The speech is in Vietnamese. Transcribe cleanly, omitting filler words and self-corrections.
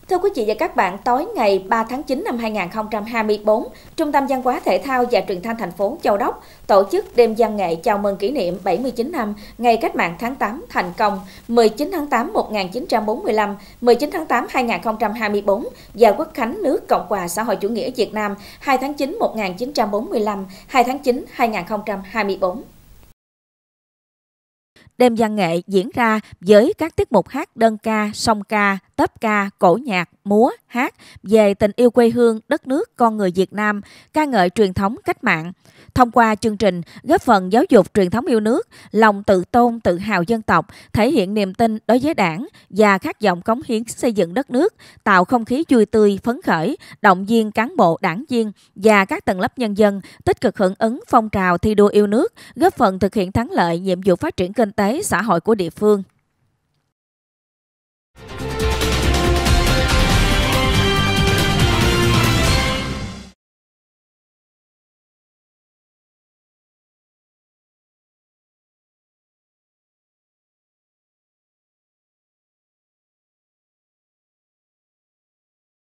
Thưa quý vị và các bạn, tối ngày 3 tháng 9 năm 2024, Trung tâm Văn hóa Thể thao và Truyền thanh thành phố Châu Đốc tổ chức đêm văn nghệ chào mừng kỷ niệm 79 năm ngày Cách mạng tháng 8 thành công 19 tháng 8 1945, 19 tháng 8 2024 và Quốc khánh nước Cộng hòa xã hội chủ nghĩa Việt Nam 2 tháng 9 1945, 2 tháng 9 2024. Đêm văn nghệ diễn ra với các tiết mục hát đơn ca, song ca, tốp ca, cổ nhạc, múa, hát về tình yêu quê hương, đất nước, con người Việt Nam, ca ngợi truyền thống cách mạng. Thông qua chương trình, góp phần giáo dục truyền thống yêu nước, lòng tự tôn, tự hào dân tộc, thể hiện niềm tin đối với Đảng và khát vọng cống hiến xây dựng đất nước, tạo không khí vui tươi, phấn khởi, động viên cán bộ, đảng viên và các tầng lớp nhân dân tích cực hưởng ứng phong trào thi đua yêu nước, góp phần thực hiện thắng lợi nhiệm vụ phát triển kinh tế, xã hội của địa phương.